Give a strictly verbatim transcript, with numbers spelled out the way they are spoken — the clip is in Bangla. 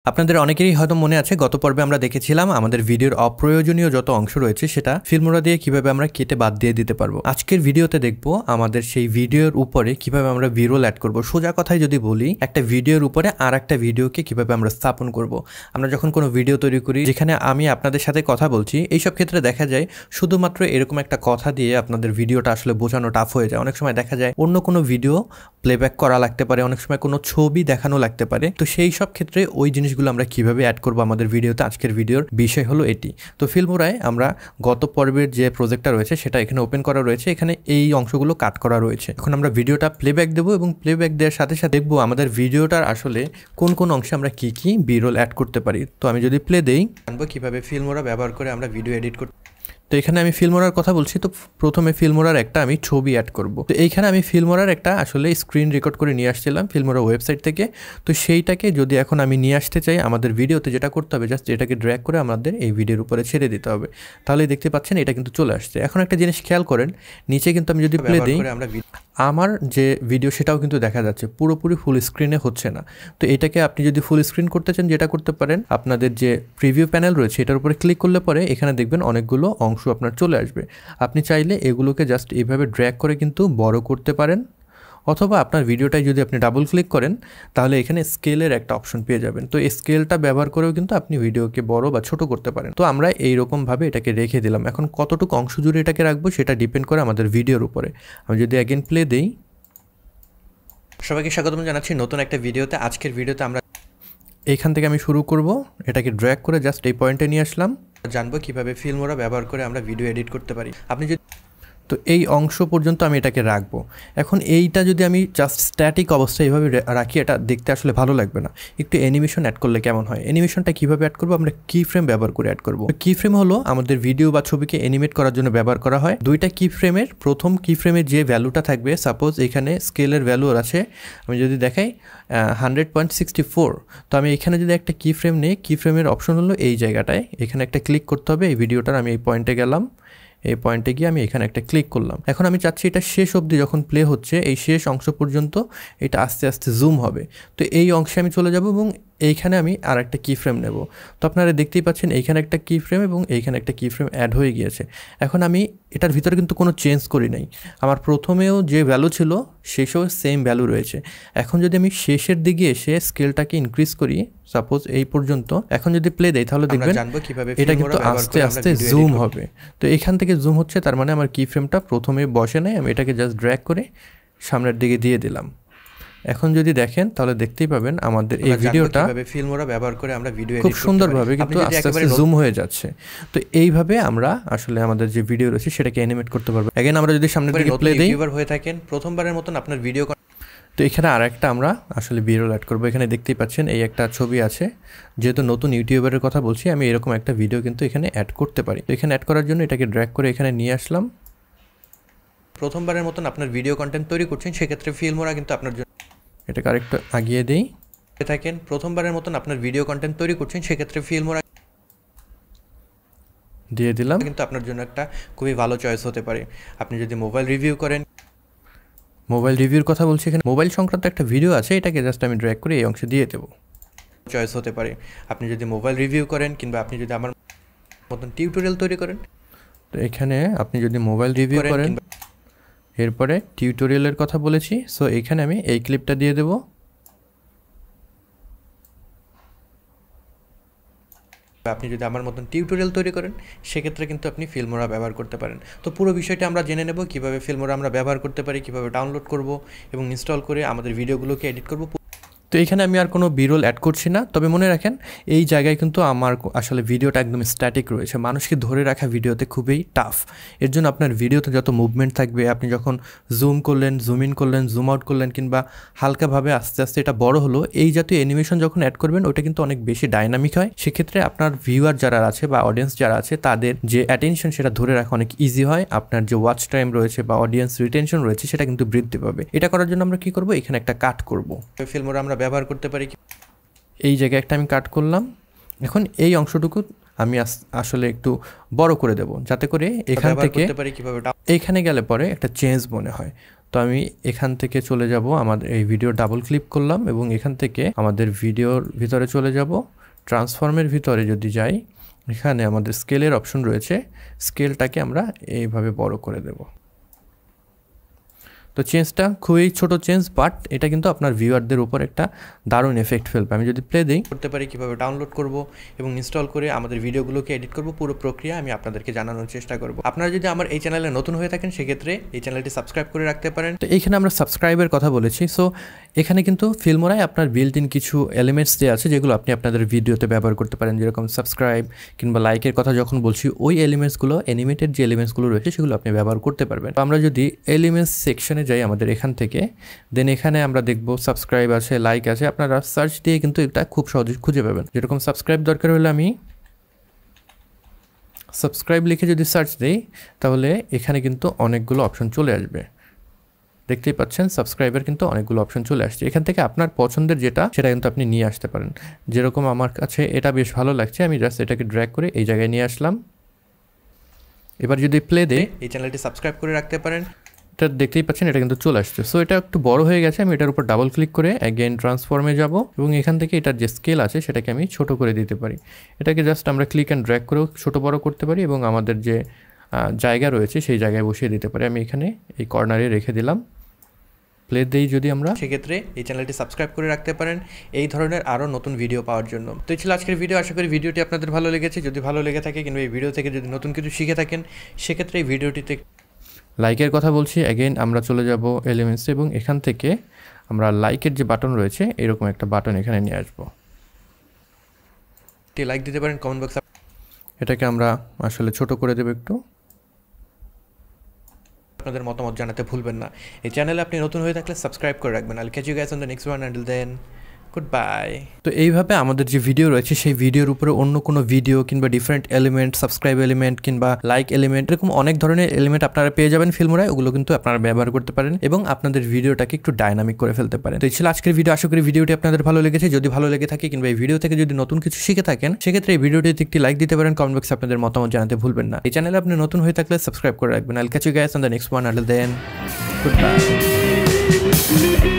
আপনাদের অনেকেরই হয়তো মনে আছে গত পর্বে আমরা দেখেছিলাম আমাদের ভিডিওর অপ্রয়োজনীয় যত অংশ রয়েছে সেটা ফিল্মোরা দিয়ে কিভাবে আমরা কেটে বাদ দিয়ে দিতে পারবো। আজকের ভিডিওতে দেখবো আমাদের সেই ভিডিওর উপরে কিভাবে আমরা বিরোল অ্যাড করব। সোজা কথায় যদি বলি, একটা ভিডিওর উপরে আর একটা ভিডিওকে কিভাবে আমরা স্থাপন করব। আমরা যখন কোনো ভিডিও তৈরি করি যেখানে আমি আপনাদের সাথে কথা বলছি, এইসব ক্ষেত্রে দেখা যায় শুধুমাত্র এরকম একটা কথা দিয়ে আপনাদের ভিডিওটা আসলে বোঝানো টাফ হয়ে যায়। অনেক সময় দেখা যায় অন্য কোনো ভিডিও প্লেব্যাক করা লাগতে পারে, অনেক সময় কোনো ছবি দেখানো লাগতে পারে। তো সেই সব ক্ষেত্রে ওই জিনিসগুলো আমরা কিভাবে অ্যাড করব আমাদের ভিডিওতে, আজকের ভিডিওর বিষয় হলো এটি। তো ফিল্মোরায় আমরা গত পর্বের যে প্রজেক্টটা রয়েছে সেটা এখানে ওপেন করা রয়েছে, এখানে এই অংশগুলো কাট করা রয়েছে। এখন আমরা ভিডিওটা প্লেব্যাক দেবো এবং প্লেব্যাক দেওয়ার সাথে সাথে দেখবো আমাদের ভিডিওটার আসলে কোন কোন অংশে আমরা কি কি বিরোল অ্যাড করতে পারি। তো আমি যদি প্লে দেই, জানবো কিভাবে ফিল্মোরা ব্যবহার করে আমরা ভিডিও এডিট করতে। তো এখানে আমি ফিল্মোরার কথা বলছি। তো প্রথমে ফিল্মোরার একটা আমি ছবি অ্যাড করব। তো এইখানে আমি ফিল্মোরার একটা আসলে স্ক্রিন রেকর্ড করে নিয়ে আসছিলাম ফিল্মোরা ওয়েবসাইট থেকে। তো সেইটাকে যদি এখন আমি নিয়ে আসতে চাই আমাদের ভিডিওতে, যেটা করতে হবে জাস্ট এটাকে ড্র্যাগ করে আমাদের এই ভিডিওর উপরে ছেড়ে দিতে হবে। তাহলে দেখতে পাচ্ছেন এটা কিন্তু চলে আসছে। এখন একটা জিনিস খেয়াল করেন, নিচে কিন্তু আমি যদি প্লে দিই আমরা আমার যে ভিডিও সেটাও কিন্তু দেখা যাচ্ছে, পুরোপুরি ফুল স্ক্রিনে হচ্ছে না। তো এটাকে আপনি যদি ফুল স্ক্রিন করতে চান যেটা করতে পারেন, আপনাদের যে প্রিভিউ প্যানেল রয়েছে এটার উপরে ক্লিক করলে পরে এখানে দেখবেন অনেকগুলো অংশ আপনার চলে আসবে। আপনি চাইলে এগুলোকে জাস্ট এইভাবে ড্র্যাগ করে কিন্তু বড় করতে পারেন, অথবা আপনার ভিডিওটায় যদি আপনি ডাবল ক্লিক করেন তাহলে এখানে স্কেলের একটা অপশন পেয়ে যাবেন। তো এই স্কেলটা ব্যবহার করেও কিন্তু আপনি ভিডিওকে বড় বা ছোট করতে পারেন। তো আমরা এইরকমভাবে এটাকে রেখে দিলাম। এখন কতটুকু অংশ জুড়ে এটাকে রাখবো সেটা ডিপেন্ড করে আমাদের ভিডিওর উপরে। আমি যদি অ্যাগেন প্লে দেই, সবাইকে স্বাগতম জানাচ্ছি নতুন একটা ভিডিওতে। আজকের ভিডিওতে আমরা এইখান থেকে আমি শুরু করব, এটাকে ড্র্যাগ করে জাস্ট এই পয়েন্টে নিয়ে আসলাম। জানবো কিভাবে ফিল্মোরা ব্যবহার করে আমরা ভিডিও এডিট করতে পারি। আপনি যদি তো এই অংশ পর্যন্ত আমি এটাকে রাখবো। এখন এইটা যদি আমি জাস্ট স্ট্যাটিক অবস্থায় এইভাবে রাখি, এটা দেখতে আসলে ভালো লাগবে না। একটু অ্যানিমেশন অ্যাড করলে কেমন হয়। অ্যানিমেশনটা কীভাবে অ্যাড করবো, আমরা কি ফ্রেম ব্যবহার করে অ্যাড করবো। কি ফ্রেম হলো আমাদের ভিডিও বা ছবিকে অ্যানিমেট করার জন্য ব্যবহার করা হয়। দুইটা কি ফ্রেমের প্রথম কি ফ্রেমের যে ভ্যালুটা থাকবে, সাপোজ এখানে স্কেলের ভ্যালু আছে, আমি যদি দেখাই হান্ড্রেড পয়েন্ট সিক্সটি ফোর। তো আমি এখানে যদি একটা কি ফ্রেম নেই, কি ফ্রেমের অপশন হলো এই জায়গাটায়, এখানে একটা ক্লিক করতে হবে। এই ভিডিওটার আমি এই পয়েন্টে গেলাম, এই পয়েন্টে গিয়ে আমি এখানে একটা ক্লিক করলাম। এখন আমি চাচ্ছি এটা শেষ অবধি যখন প্লে হচ্ছে এই শেষ অংশ পর্যন্ত এটা আস্তে আস্তে জুম হবে। তো এই অংশে আমি চলে যাব এবং এইখানে আমি আর একটা কি ফ্রেম নেব। তো আপনারা দেখতেই পাচ্ছেন এইখানে একটা কি ফ্রেম এবং এইখানে একটা কি ফ্রেম অ্যাড হয়ে গিয়েছে। এখন আমি এটার ভিতরে কিন্তু কোনো চেঞ্জ করি নাই, আমার প্রথমেও যে ভ্যালু ছিল শেষেও সেম ভ্যালু রয়েছে। এখন যদি আমি শেষের দিকে এসে স্কেলটাকে ইনক্রিজ করি, সাপোজ এই পর্যন্ত, এখন যদি প্লে দেই তাহলে দেখবেন এটা কিন্তু আস্তে আস্তে জুম হবে। তো এখান থেকে জুম হচ্ছে, তার মানে আমার কি ফ্রেমটা প্রথমে বসে নাই, আমি এটাকে জাস্ট ড্র্যাগ করে সামনের দিকে দিয়ে দিলাম। এখন যদি দেখেন তাহলে দেখতেই পাবেন আমাদের এই ভিডিওটা ফিল্মোরা ব্যবহার করে আমরা ভিডিও খুব সুন্দরভাবে কিন্তু আস্তে আস্তে জুম হয়ে যাচ্ছে। তো এইভাবে আমরা আসলে আমাদের যে ভিডিও রয়েছে সেটাকে অ্যানিমেট করতে পারবো। এগেন আমরা যদি সামনের দিকে প্লে দেই, ইউটিউবার হয়ে থাকেন প্রথমবারের মতন আপনার ভিডিও, তো এখানে আর একটা আমরা আসলে বিরোল অ্যাড করবো। এখানে দেখতেই পাচ্ছেন এই একটা ছবি আছে, যেহেতু নতুন ইউটিউবারের কথা বলছি আমি এরকম একটা ভিডিও কিন্তু এখানে অ্যাড করতে পারি। তো এখানে অ্যাড করার জন্য এটাকে ড্র্যাগ করে এখানে নিয়ে আসলাম। প্রথমবারের মতন আপনার ভিডিও কন্টেন্ট তৈরি করছেন সেক্ষেত্রে ফিল্মোরা কিন্তু আপনার জন্য, এটাকে আরেকটু আগিয়ে দেই, থাকেন প্রথমবারের মতন আপনার ভিডিও কন্টেন্ট তৈরি করছেন সেক্ষেত্রে ফিল্মোরা দিয়ে দিলাম, কিন্তু আপনার জন্য একটা খুবই ভালো চয়েস হতে পারে। আপনি যদি মোবাইল রিভিউ করেন, মোবাইল রিভিউর কথা বলছি, এখানে মোবাইল সংক্রান্ত একটা ভিডিও আছে, এটাকে জাস্ট আমি ড্র্যাগ করে এই অংশে দিয়ে দেবো, চয়েস হতে পারে। আপনি যদি মোবাইল রিভিউ করেন কিংবা আপনি যদি আমার মতন টিউটোরিয়াল তৈরি করেন, তো এখানে আপনি যদি মোবাইল রিভিউ করেন, এরপরে টিউটোরিয়ালের কথা বলেছি, সো এখানে আমি এই ক্লিপটা দিয়ে দেবো। আপনি যদি আমার মতন টিউটোরিয়াল তৈরি করেন সেক্ষেত্রে কিন্তু আপনি ফিল্মোরা ব্যবহার করতে পারেন। তো পুরো বিষয়টা আমরা জেনে নেব কিভাবে ফিল্মোরা আমরা ব্যবহার করতে পারি, কিভাবে ডাউনলোড করব এবং ইনস্টল করে আমাদের ভিডিওগুলোকে এডিট করব। তো এখানে আমি আর কোনো বিরোল অ্যাড করছি না, তবে মনে রাখেন এই জায়গায় কিন্তু আমার আসলে ভিডিওটা একদম স্ট্যাটিক রয়েছে, মানুষকে ধরে রাখা ভিডিওতে খুবই টাফ। এর জন্য আপনার ভিডিওতে যত মুভমেন্ট থাকবে, আপনি যখন জুম করলেন, জুম ইন করলেন, জুম আউট করলেন কিংবা হালকাভাবে আস্তে আস্তে এটা বড় হলো, এই জাতীয় অ্যানিমেশন যখন অ্যাড করবেন ওটা কিন্তু অনেক বেশি ডাইনামিক হয়। সেক্ষেত্রে আপনার ভিউয়ার যারা আছে বা অডিয়েন্স যারা আছে তাদের যে অ্যাটেনশন সেটা ধরে রাখা অনেক ইজি হয়। আপনার যে ওয়াচ টাইম রয়েছে বা অডিয়েন্স রিটেনশন রয়েছে সেটা কিন্তু বৃদ্ধি পাবে। এটা করার জন্য আমরা কি করব, এখানে একটা কাট করব। ফিল্মোরা আমরা ব্যবহার করতে পারি, এই জায়গায় একটা আমি কাট করলাম। এখন এই অংশটুকু আমি আসলে একটু বড় করে দেব, যাতে করে এখান থেকে এইখানে গেলে পরে একটা চেঞ্জ মনে হয়। তো আমি এখান থেকে চলে যাব, আমাদের এই ভিডিও ডাবল ক্লিক করলাম এবং এখান থেকে আমাদের ভিডিওর ভিতরে চলে যাব ট্রান্সফর্মের ভিতরে যদি যাই, এখানে আমাদের স্কেলের অপশন রয়েছে, স্কেলটাকে আমরা এইভাবে বড় করে দেব। তো চেঞ্জটা খুবই ছোট চেঞ্জ, বাট এটা কিন্তু আপনার ভিউয়ারদের উপর একটা দারুণ এফেক্ট ফেলবে। আমি যদি প্লে দিই, করতে পারি কীভাবে ডাউনলোড করব এবং ইনস্টল করে আমাদের ভিডিওগুলোকে এডিট করব, পুরো প্রক্রিয়া আমি আপনাদেরকে জানানোর চেষ্টা করব। আপনারা যদি আমার এই চ্যানেলে নতুন হয়ে থাকেন সেক্ষেত্রে এই চ্যানেলটি সাবস্ক্রাইব করে রাখতে পারেন। তো এইখানে আমরা সাবস্ক্রাইবের কথা বলেছি। সো এখানে কিন্তু ফিল্মোরায় আপনার বিল্ট ইন কিছু এলিমেন্টস দেওয়া আছে যেগুলো আপনি আপনাদের ভিডিওতে ব্যবহার করতে পারেন, যেরকম সাবস্ক্রাইব কিংবা লাইকের কথা যখন বলছি, ওই এলিমেন্টসগুলো, অ্যানিমেটেড যে এলিমেন্টসগুলো রয়েছে সেগুলো আপনি ব্যবহার করতে পারবেন। তো আমরা যদি এলিমেন্টস সেকশনে যাই আমাদের এখান থেকে, দেন এখানে আমরা দেখব সাবস্ক্রাইব আছে, লাইক আছে। আপনারা সার্চ দিয়ে কিন্তু এটা খুব সহজে খুঁজে পাবেন। যেরকম সাবস্ক্রাইব দরকার হলে আমি সাবস্ক্রাইব লিখে যদি সার্চ দিই, তাহলে এখানে কিন্তু অনেকগুলো অপশন চলে আসবে। দেখতেই পাচ্ছেন সাবস্ক্রাইবার কিন্তু অনেকগুলো অপশন চলে আসছে। এখান থেকে আপনার পছন্দের যেটা সেটা কিন্তু আপনি নিয়ে আসতে পারেন। যেরকম আমার কাছে এটা বেশ ভালো লাগছে, আমি জাস্ট এটাকে ড্র্যাগ করে এই জায়গায় নিয়ে আসলাম। এবার যদি প্লে দেই, এই চ্যানেলটি সাবস্ক্রাইব করে রাখতে পারেন। এটা দেখতেই পাচ্ছেন এটা কিন্তু চলে আসছে। সো এটা একটু বড় হয়ে গেছে, আমি এটার উপর ডাবল ক্লিক করে অ্যাগেন ট্রান্সফর্মে যাব এবং এখান থেকে এটার যে স্কেল আছে সেটাকে আমি ছোট করে দিতে পারি। এটাকে জাস্ট আমরা ক্লিক অ্যান্ড ড্র্যাগ করেও ছোট বড় করতে পারি এবং আমাদের যে জায়গা রয়েছে সেই জায়গায় বসিয়ে দিতে পারি। আমি এখানে এই কর্নারে রেখে দিলাম। প্লে দেই যদি আমরা, সেক্ষেত্রে এই চ্যানেলটি সাবস্ক্রাইব করে রাখতে পারেন এই ধরনের আরও নতুন ভিডিও পাওয়ার জন্য। তো এই ছিল আজকের ভিডিও। আশা করি ভিডিওটি আপনাদের ভালো লেগেছে। যদি ভালো লেগে থাকে কিংবা এই ভিডিও থেকে যদি নতুন কিছু শিখে থাকেন, সেক্ষেত্রে এই ভিডিওটিতে লাইকের কথা বলছি। অ্যাগেন আমরা চলে যাব এলিমেন্টসে এবং এখান থেকে আমরা লাইকের যে বাটন রয়েছে এরকম একটা বাটন এখানে নিয়ে আসবো। একটি লাইক দিতে পারেন কমেন্ট বক্সে। এটাকে আমরা আসলে ছোট করে দেবো একটু। আপনাদের মতামত জানাতে ভুলবেন না। এই চ্যানেলে আপনি নতুন হয়ে থাকলে সাবস্ক্রাইব করে রাখবেন। I'll catch you guys on the next one, until then goodbye. তো এইভাবে আমাদের যে ভিডিও রয়েছে সেই ভিডিওর উপরে অন্য কোনো ভিডিও কিংবা ডিফারেন্ট এলিমেন্ট, সাবস্ক্রাইব এলিমেন্ট কিংবা লাইক এলিমেন্ট, এরকম অনেক ধরনের এলিমেন্ট আপনারা পেয়ে যাবেন ফিল্মোরায়। ওগুলো কিন্তু আপনারা ব্যবহার করতে পারেন এবং আপনাদের ভিডিওটাকে একটু ডাইনামিক করে ফেলতে পারেন। তো এই ছিল আজকের ভিডিও। আশা করি ভিডিওটি আপনাদের ভালো লেগেছে। যদি ভালো লেগে থাকে কিংবা এই ভিডিও থেকে যদি নতুন কিছু শিখে থাকেন, সেক্ষেত্রে এই ভিডিওটিতে একটি লাইক দিতে পারেন। কমেন্ট বক্সে আপনাদের মতামত জানাতে ভুলবেন না। এই চ্যানেলে আপনি নতুন হয়ে থাকলে সাবস্ক্রাইব করে রাখবেন। I'll catch you guys on the next one, until then good bye.